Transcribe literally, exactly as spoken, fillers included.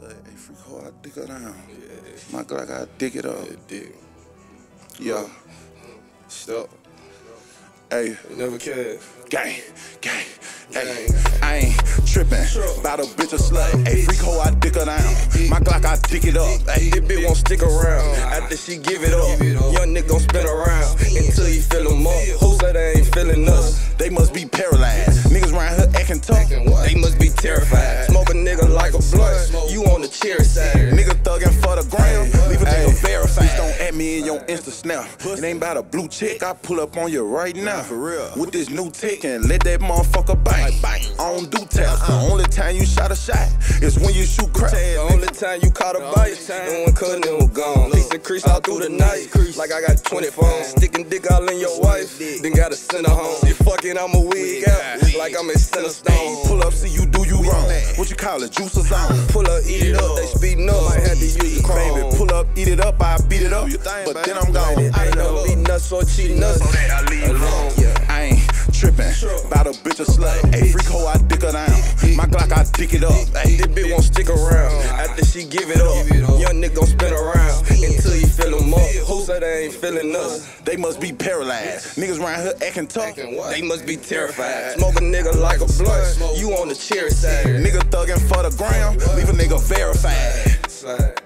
Hey, freak hoe, I dig her down. Yeah. My God, I gotta dig it up. Yeah, dig. Yeah. Stop. Hey. You never cared. Gang, gang. Hey, I ain't trippin' about a bitch a slut. Hey, freak hoe, I dick her down. My Glock, I dick it up. Hey, this bitch won't stick around after she give it up. Young nigga gon' spin around until he fill him up. Who said they ain't feeling us? They must be paralyzed. Niggas round here acting tough. They must be terrified. Smoke a nigga like a blunt. You on the cheer side. Nigga thuggin' for the gram. Leave a nigga verified. Bitch, don't add me in your Insta snap. It ain't about a blue chick. I pull up on you right now. For real. With this new tick and let that motherfucker bang. I don't do taps. The only time you shot a shot is when you shoot crap. The only time you caught a bite and when cousin was gone. Piece of crease all through the night. Like I got twenty phones. Sticking dick all in your wife. Then gotta send her home. She fucking, I'm a wig out. Like I'm in center stone. Pull up, see you do you wrong. What you call it? Juice or zone? Pull up, eat it up. They speeding up. Might have to use the chrome. Baby, pull up, eat it up. I beat it up. But then I'm gone. I ain't never beating us or cheating us. Alone. I ain't trippin' about a bitch a slut. Hey, freak hoe, I dick her down. My Glock, I dick it up. Hey, this bitch won't stick around after she give it up. Young nigga gon' spin around until he fill him up. Who said they ain't feeling us? They must be paralyzed. Niggas round here acting tough. They must be terrified. Smoke a nigga like a blunt. You on the cheer side. Nigga thuggin' for the gram. Leave a nigga verified.